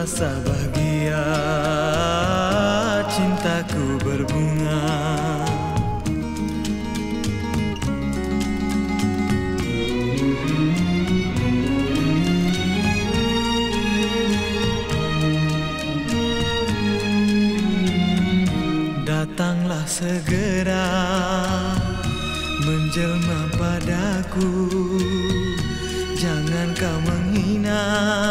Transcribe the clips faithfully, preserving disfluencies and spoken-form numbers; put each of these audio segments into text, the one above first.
rasa bahagia, cintaku berbunga. Datanglah segera menjelma padaku, jangan kau menghina,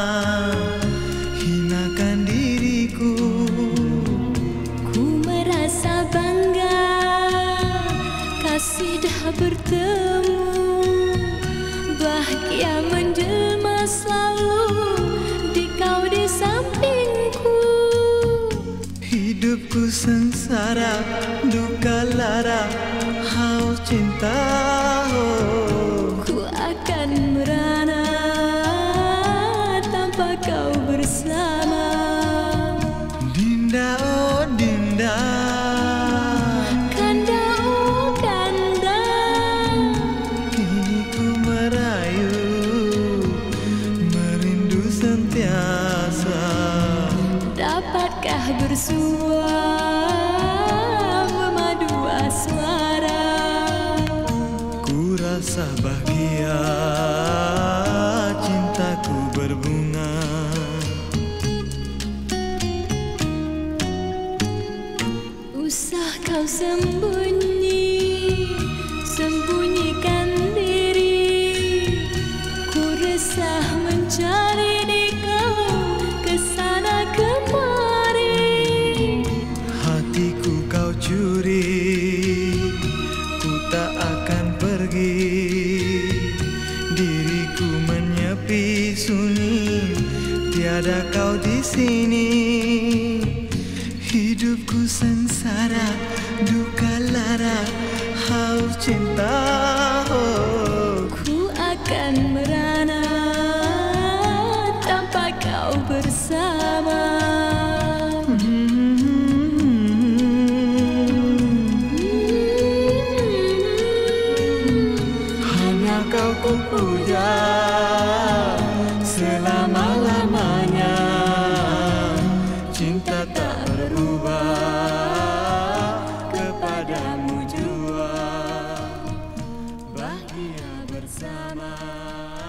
hinakan diriku. Ku merasa bangga, kasih dah bertemu, bahagia menjelma selalu di kau di sampingku. Hidupku sengsara, duka lara, haus cinta. Oh. Ku akan merana tanpa kau bersama. Dinda, oh Dinda, Kanda, oh Kanda, kini ku merayu, merindu sentiasa. dapatkah bersua memadu asmara? Ku rasa bahagia, cintaku berbunga. Usah kau sembunyi, sembunyikan diri. Ku resah mencari di kau kesana kemari. Hatiku kau curi, ku tak akan pergi. Diriku menyepi sunyi, tiada kau di sini. Hidupku sengsara, duka lara, haus cinta. Oh. Ku akan merana tanpa kau bersama. Hanya kau ku puja selama-lamanya. Cinta tak berubah, kepadamu jua, bahagia bersama.